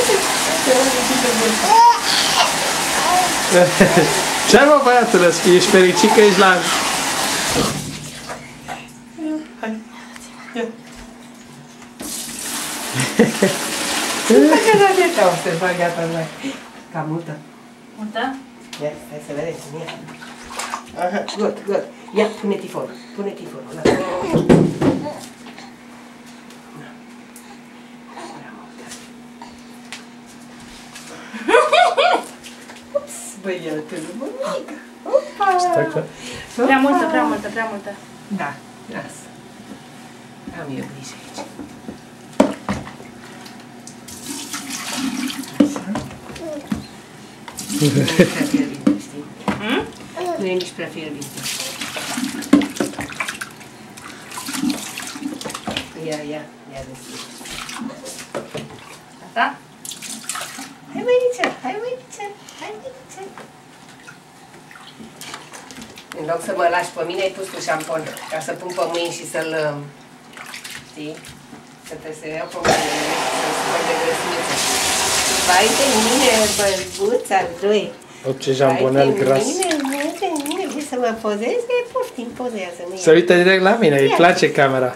Ce-ai, mă, băiatule? Ești fericit că ești la... Hai. Ia. Gata, o să fac gata, mai. Cam multă. Multă? Ia, hai să vedem cum e. Aha, good, good. Ia, pune tifonul. Pune tifonul. Ups, băiatul, mămică. Opa! Stai că... Prea multă, prea multă, prea multă. Da, lasă. Am eu grijă aici. Nu e prea fierbinte, știi? Nu e nici prea fierbinte. Ia deschide. Gata? Hai, măiță, hai, măiță, hai, măiță. În loc să mă lași pe mine, ai pus tu șampon, ca să pun pe mâini și să-l, știi? Să te se iau pe mâini și să-l spăl de grăsimiță. Vai de mine, băbuța, doi. O, ce jambonel gras. Vai de mine, vrei să mă pozezi? E poftim, pozează-mă. Se uită direct la mine, îi place camera.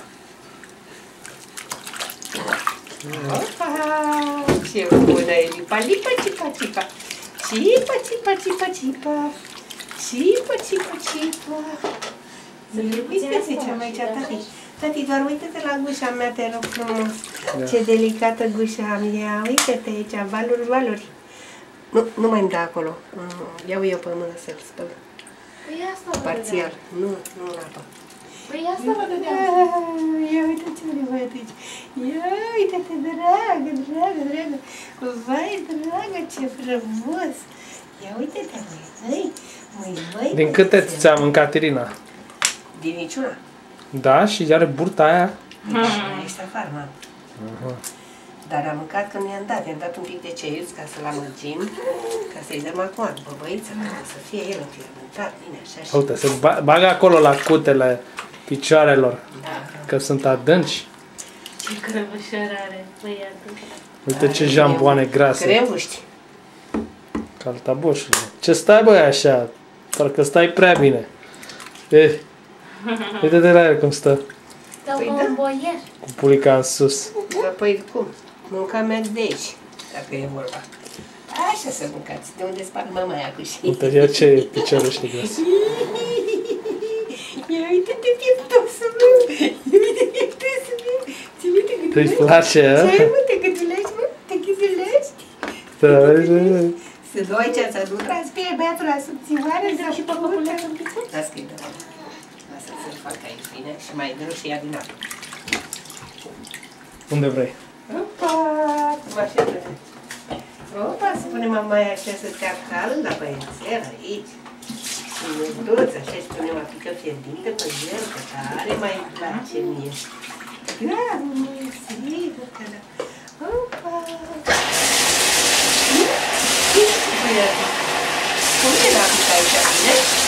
Opa, ce bună e lipa, lipa, cipa, cipa. Cipa, cipa, cipa, cipa. Cipa, cipa, cipa. Uite, ziceam aici, tati. Tati, doar uite-te la gușa mea, te rog frumos. Ce delicată gușa am. Ia, uite-te aici, valuri, valuri. Nu mai-mi da acolo. Iau eu pe mână să-l spăl. Păi asta vă parțial. Nu în apă. Păi asta vă dădeam. Ia uite ce are băiat aici. Ia uite-te, dragă, dragă, dragă. Vai, dragă, ce frumos. Ia uite-te, măi. Din câte ți-a mâncat Irina? Din niciuna. Da? Și are burta aia? Ești afară, mă. Dar am mâncat că nu i-am dat. I-am dat un pic de ceiuț ca să-l amăgim, ca să-i dăm acum după băiță, ca să fie el înfierbântat, bine, așa și... Uite, se bagă acolo la cutele picioarelor, că sunt adânci. Ce crăbușor are băiatul. Uite ce jamboane grase. Crevuști. Caltaboșule. Ce stai, băi, așa? Parcă stai prea bine. Uite-te la el cum stă. Stau ca un boier. Cu pulica în sus. Păi cum? Mâncam de aici, dacă e vorba. Așa să mâncați, de unde spart mamaia cu și... Uite, ia ce piciorul ăștia gras. Ia uite-te pieptosul meu! Ia uite pieptosul meu! Ți-mi uite gâdulești? Îi place, a? Ce ai, mă, te gâdulești, mă? Te ghizulești? Să doi ce ați adus, transpire băiatul la subțioare, Vreau și pe păpuleț în piță? Lasă-i de la lasă să-l fac aici bine și mai greu și ia din apă. Unde vrei? Opa! Cum așa vrei? Opa, să punem mamaia așa să stea cald la băiețel aici. Și mântuț, așa și punem o pică fierbinte pe el, că tare mai îmi place mie. Da, mie, sigur că da. Opa! Băiatul, cum e la pică aici, bine?